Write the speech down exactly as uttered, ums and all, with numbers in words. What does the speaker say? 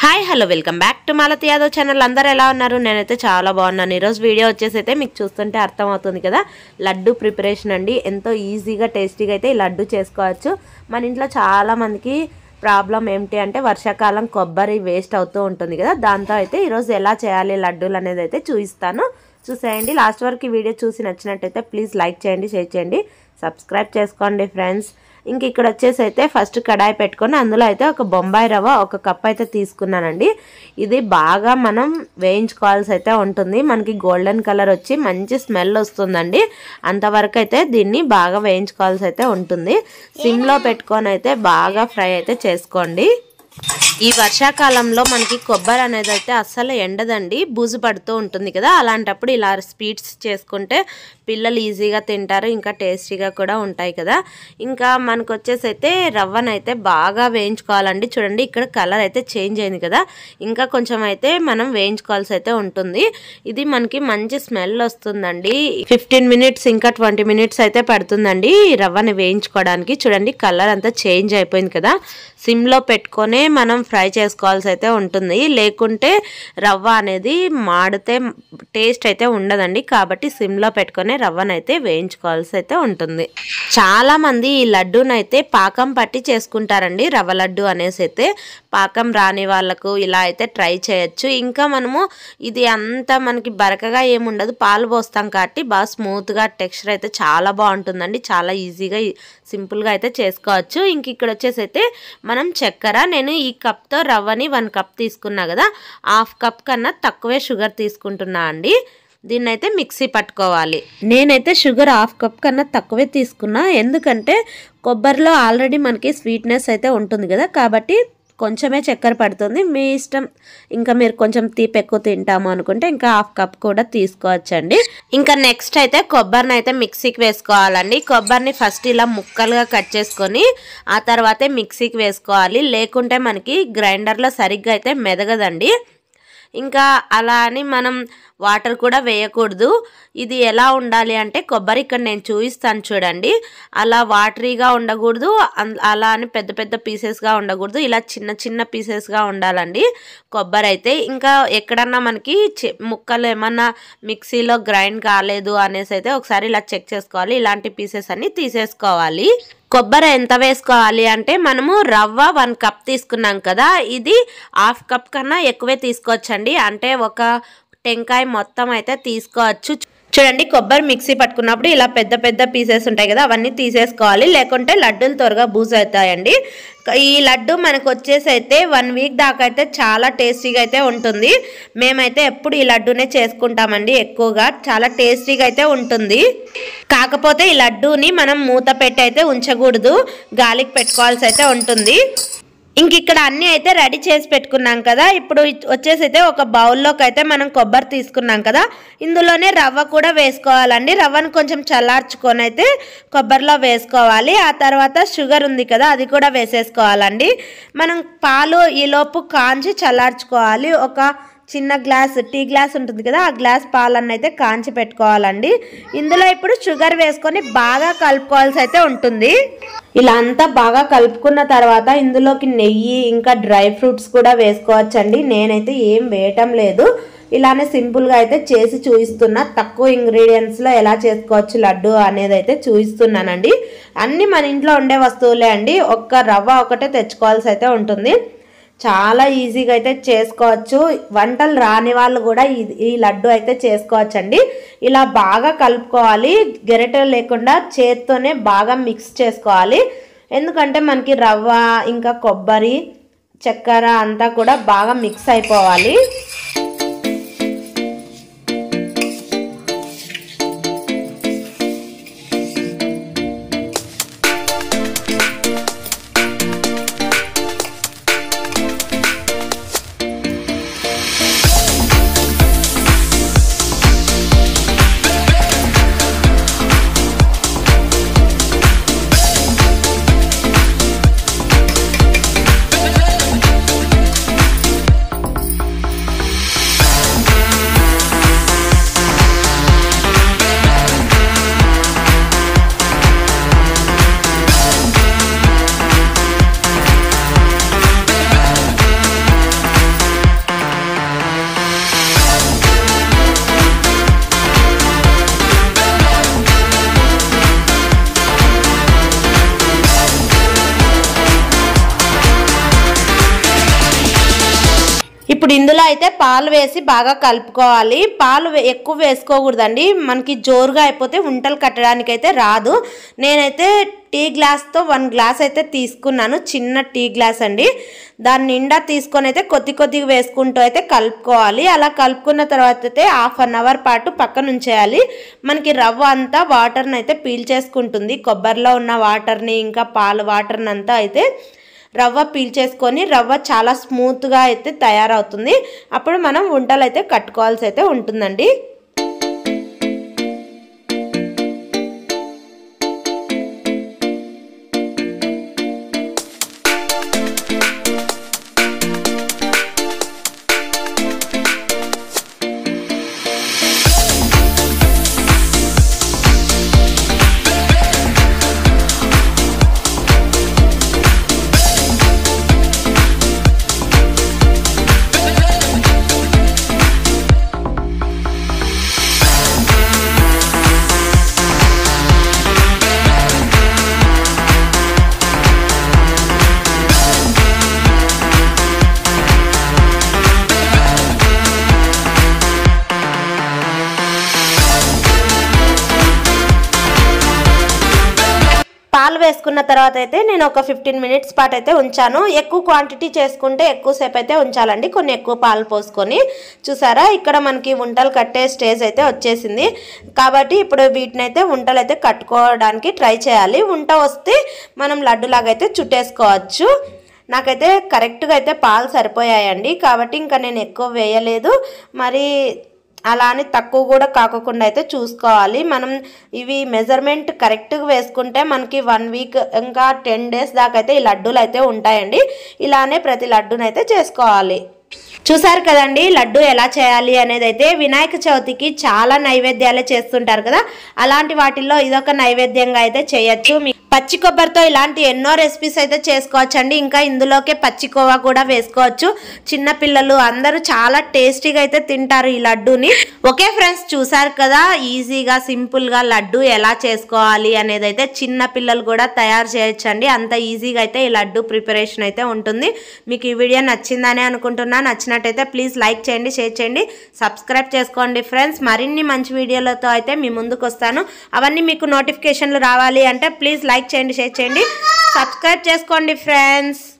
Hi hello welcome back to Malathi Yadav channel. అందరూ ఎలా ఉన్నారు? నేనైతే చాలా బాగున్నాను. ఈరోజు వీడియో వచ్చేసి అయితే మీకు చూస్తుంటే అర్థమవుతుంది కదా, లడ్డు ప్రిపరేషన్ అండి. ఎంతో ఈజీగా టేస్టీగా అయితే ఈ లడ్డు చేసుకోవచ్చు. మన ఇంట్లో చాలామందికి ప్రాబ్లం ఏంటి అంటే వర్షాకాలం కొబ్బరి వేస్ట్ అవుతూ ఉంటుంది కదా, దాంతో అయితే ఈరోజు ఎలా చేయాలి లడ్డూలు అనేది అయితే చూపిస్తాను. చూసేయండి. లాస్ట్ వరకు ఈ వీడియో చూసి నచ్చినట్టయితే ప్లీజ్ లైక్ చేయండి, షేర్ చేయండి, సబ్స్క్రైబ్ చేసుకోండి ఫ్రెండ్స్. ఇంక ఇక్కడ వచ్చేసి అయితే ఫస్ట్ కడాయి పెట్టుకొని అందులో అయితే ఒక బొంబాయి రవ్వ ఒక కప్ అయితే తీసుకున్నానండి. ఇది బాగా మనం వేయించుకోవాల్సి అయితే ఉంటుంది. మనకి గోల్డెన్ కలర్ వచ్చి మంచి స్మెల్ వస్తుందండి. అంతవరకు అయితే దీన్ని బాగా వేయించుకోవాల్సి అయితే ఉంటుంది. సిమ్లో పెట్టుకొని అయితే బాగా ఫ్రై అయితే చేసుకోండి. ఈ వర్షాకాలంలో మనకి కొబ్బరి అనేది అయితే అస్సలు ఎండదండి, బూజు పడుతూ ఉంటుంది కదా. అలాంటప్పుడు ఇలా స్వీట్స్ చేసుకుంటే పిల్లలు ఈజీగా తింటారు, ఇంకా టేస్టీగా కూడా ఉంటాయి కదా. ఇంకా మనకు వచ్చేసి అయితే రవ్వనైతే బాగా వేయించుకోవాలండి. చూడండి ఇక్కడ కలర్ అయితే చేంజ్ అయింది కదా, ఇంకా కొంచెం అయితే మనం వేయించుకోవాల్సి అయితే ఉంటుంది. ఇది మనకి మంచి స్మెల్ వస్తుందండి. ఫిఫ్టీన్ మినిట్స్ ఇంకా ట్వంటీ మినిట్స్ అయితే పడుతుందండి రవ్వని వేయించుకోవడానికి. చూడండి కలర్ అంతా చేంజ్ అయిపోయింది కదా. సిమ్లో పెట్టుకొని మనం ఫ్రై చేసుకోవాల్సి అయితే ఉంటుంది, లేకుంటే రవ్వ అనేది మాడితే టేస్ట్ అయితే ఉండదండి. కాబట్టి సిమ్లో పెట్టుకొని రవ్వనైతే వేయించుకోవాల్సి అయితే ఉంటుంది. చాలా మంది ఈ లడ్డూనైతే పాకం పట్టి చేసుకుంటారండి. రవ్వ లడ్డు అనేసి అయితే పాకం రాని వాళ్ళకు ఇలా అయితే ట్రై చేయొచ్చు. ఇంకా మనము ఇది అంతా మనకి బరకగా ఏముండదు, పాలు పోస్తాం కాబట్టి బాగా స్మూత్గా టెక్స్చర్ అయితే చాలా బాగుంటుందండి. చాలా ఈజీగా సింపుల్గా అయితే చేసుకోవచ్చు. ఇంక ఇక్కడ వచ్చేసి అయితే మనం చక్కెర, నేను ఈ కప్తో రవ్వని వన్ కప్ తీసుకున్నా కదా, హాఫ్ కప్ కన్నా తక్కువే షుగర్ తీసుకుంటున్నా అండి. దీన్ని అయితే మిక్సీ పట్టుకోవాలి. నేనైతే షుగర్ హాఫ్ కప్ కన్నా తక్కువే తీసుకున్నా, ఎందుకంటే కొబ్బరిలో ఆల్రెడీ మనకి స్వీట్నెస్ అయితే ఉంటుంది కదా, కాబట్టి కొంచెమే చక్కెర పడుతుంది. మీ ఇష్టం, ఇంకా మీరు కొంచెం తీపి ఎక్కువ తింటాము అనుకుంటే ఇంకా హాఫ్ కప్ కూడా తీసుకోవచ్చండి. ఇంకా నెక్స్ట్ అయితే కొబ్బరిని అయితే మిక్సీకి వేసుకోవాలండి. కొబ్బరిని ఫస్ట్ ఇలా ముక్కలుగా కట్ చేసుకొని ఆ తర్వాతే మిక్సీకి వేసుకోవాలి, లేకుంటే మనకి గ్రైండర్లో సరిగ్గా అయితే మెదగదండి. ఇంకా అలా అని మనం వాటర్ కూడా వేయకూడదు. ఇది ఎలా ఉండాలి అంటే కొబ్బరి ఇక్కడ నేను చూపిస్తాను చూడండి, అలా వాటరీగా ఉండకూడదు, అలా అని పెద్ద పెద్ద పీసెస్గా ఉండకూడదు, ఇలా చిన్న చిన్న పీసెస్గా ఉండాలండి కొబ్బరి అయితే. ఇంకా ఎక్కడన్నా మనకి ముక్కలు ఏమన్నా మిక్సీలో గ్రైండ్ కాలేదు అనేసి అయితే ఒకసారి ఇలా చెక్ చేసుకోవాలి. ఇలాంటి పీసెస్ అన్ని తీసేసుకోవాలి. కొబ్బరి ఎంత వేసుకోవాలి అంటే మనము రవ్వ వన్ కప్ తీసుకున్నాం కదా, ఇది హాఫ్ కప్ కన్నా ఎక్కువే తీసుకోవచ్చండి. అంటే ఒక టెంకాయ మొత్తం అయితే తీసుకోవచ్చు. చూడండి కొబ్బరి మిక్సీ పట్టుకున్నప్పుడు ఇలా పెద్ద పెద్ద పీసెస్ ఉంటాయి కదా, అవన్నీ తీసేసుకోవాలి, లేకుంటే లడ్డూలు త్వరగా బూజు అవుతాయండి. ఈ లడ్డు మనకు వచ్చేసి అయితే వన్ వీక్ దాకా అయితే చాలా టేస్టీగా అయితే ఉంటుంది. మేమైతే ఎప్పుడు ఈ లడ్డూనే చేసుకుంటామండి ఎక్కువగా, చాలా టేస్టీగా అయితే ఉంటుంది. కాకపోతే ఈ లడ్డూని మనం మూత పెట్టి అయితే ఉంచకూడదు, గాలికి పెట్టుకోవాల్సి అయితే ఉంటుంది. ఇంక ఇక్కడ అన్నీ అయితే రెడీ చేసి పెట్టుకున్నాం కదా. ఇప్పుడు వచ్చేసి అయితే ఒక బౌల్లోకి అయితే మనం కొబ్బరి తీసుకున్నాం కదా, ఇందులోనే రవ్వ కూడా వేసుకోవాలండి. రవ్వను కొంచెం చల్లార్చుకొని అయితే కొబ్బరిలో వేసుకోవాలి. ఆ తర్వాత షుగర్ ఉంది కదా, అది కూడా వేసేసుకోవాలండి. మనం పాలు ఈలోపు కాంచి చల్లార్చుకోవాలి. ఒక చిన్న గ్లాస్, టీ గ్లాస్ ఉంటుంది కదా, ఆ గ్లాస్ పాలన్న అయితే కాంచి పెట్టుకోవాలండి. ఇందులో ఇప్పుడు షుగర్ వేసుకొని బాగా కలుపుకోవాల్సి అయితే ఉంటుంది. ఇలా అంతా బాగా కలుపుకున్న తర్వాత ఇందులోకి నెయ్యి ఇంకా డ్రై ఫ్రూట్స్ కూడా వేసుకోవచ్చండి. నేనైతే ఏం వేయటం లేదు, ఇలానే సింపుల్గా అయితే చేసి చూపిస్తున్నా. తక్కువ ఇంగ్రీడియంట్స్లో ఎలా చేసుకోవచ్చు లడ్డు అనేది అయితే చూపిస్తున్నానండి. అన్నీ మన ఇంట్లో ఉండే వస్తువులే అండి, ఒక్క రవ్వ ఒకటే తెచ్చుకోవాల్సి అయితే ఉంటుంది. చాలా ఈజీగా అయితే చేసుకోవచ్చు. వంటలు రాని వాళ్ళు కూడా ఈ లడ్డు అయితే చేసుకోవచ్చండి. ఇలా బాగా కలుపుకోవాలి, గెరెట లేకుండా చేత్తోనే బాగా మిక్స్ చేసుకోవాలి. ఎందుకంటే మనకి రవ్వ ఇంకా కొబ్బరి చక్కెర అంతా కూడా బాగా మిక్స్ అయిపోవాలి. ఇప్పుడు ఇందులో అయితే పాలు వేసి బాగా కలుపుకోవాలి. పాలు ఎక్కువ వేసుకోకూడదండి, మనకి జోరుగా అయిపోతే వంటలు కట్టడానికి అయితే రాదు. నేనైతే టీ గ్లాస్తో వన్ గ్లాస్ అయితే తీసుకున్నాను, చిన్న టీ గ్లాస్ అండి. దాని నిండా తీసుకొని అయితే కొద్ది కొద్దిగా వేసుకుంటూ అయితే కలుపుకోవాలి. అలా కలుపుకున్న తర్వాత అయితే హాఫ్ అన్ అవర్ పాటు పక్కన ఉంచేయాలి. మనకి రవ్వ అంతా వాటర్ని అయితే పీల్చేసుకుంటుంది, కొబ్బరిలో ఉన్న వాటర్ని ఇంకా పాలు వాటర్ని అంతా అయితే రవ్వ పీల్చేసుకొని రవ్వ చాలా స్మూత్గా అయితే తయారవుతుంది. అప్పుడు మనం వంటలు అయితే కట్టుకోవాల్సి అయితే ఉంటుందండి. పాలు వేసుకున్న తర్వాత అయితే నేను ఒక ఫిఫ్టీన్ మినిట్స్ పాటు అయితే ఉంచాను. ఎక్కువ క్వాంటిటీ చేసుకుంటే ఎక్కువసేపు అయితే ఉంచాలండి, కొన్ని ఎక్కువ పాలు పోసుకొని. చూసారా, ఇక్కడ మనకి వంటలు కట్టే స్టేజ్ అయితే వచ్చేసింది. కాబట్టి ఇప్పుడు వీటిని అయితే వంటలు అయితే కట్టుకోవడానికి ట్రై చేయాలి. వంట వస్తే మనం లడ్డులాగా అయితే చుట్టేసుకోవచ్చు. నాకైతే కరెక్ట్గా అయితే పాలు సరిపోయాయండి, కాబట్టి ఇంకా నేను ఎక్కువ వేయలేదు. మరి అలా అని తక్కువ కూడా కాకుండా అయితే చూసుకోవాలి. మనం ఇవి మెజర్మెంట్ కరెక్ట్గా వేసుకుంటే మనకి వన్ వీక్ ఇంకా టెన్ డేస్ దాకా అయితే ఈ లడ్డూలు అయితే ఉంటాయండి. ఇలానే ప్రతి లడ్డూనైతే చేసుకోవాలి. చూసారు కదండి లడ్డు ఎలా చేయాలి అనేది. అయితే వినాయక చవితికి చాలా నైవేద్యాలే చేస్తుంటారు కదా, అలాంటి వాటిల్లో ఇదొక నైవేద్యంగా అయితే చేయొచ్చు. పచ్చి కొబ్బరితో ఇలాంటి ఎన్నో రెసిపీస్ అయితే చేసుకోవచ్చు అండి. ఇంకా ఇందులోకే పచ్చి కోవా కూడా వేసుకోవచ్చు. చిన్న పిల్లలు అందరూ చాలా టేస్టీగా అయితే తింటారు ఈ లడ్డూని. ఓకే ఫ్రెండ్స్, చూసారు కదా ఈజీగా సింపుల్గా లడ్డు ఎలా చేసుకోవాలి అనేది. అయితే చిన్న పిల్లలు కూడా తయారు చేయొచ్చు అండి, అంత ఈజీగా అయితే ఈ లడ్డు ప్రిపరేషన్ అయితే ఉంటుంది. మీకు ఈ వీడియో నచ్చిందని అనుకుంటున్నా. నచ్చినట్టయితే ప్లీజ్ లైక్ చేయండి, షేర్ చేయండి, సబ్స్క్రైబ్ చేసుకోండి ఫ్రెండ్స్. మరిన్ని మంచి వీడియోలతో అయితే మీ ముందుకు వస్తాను. అవన్నీ మీకు నోటిఫికేషన్లు రావాలి అంటే ప్లీజ్ లైక్ చేయండి, షేర్ చేయండి, సబ్స్క్రైబ్ చేసుకోండి ఫ్రెండ్స్.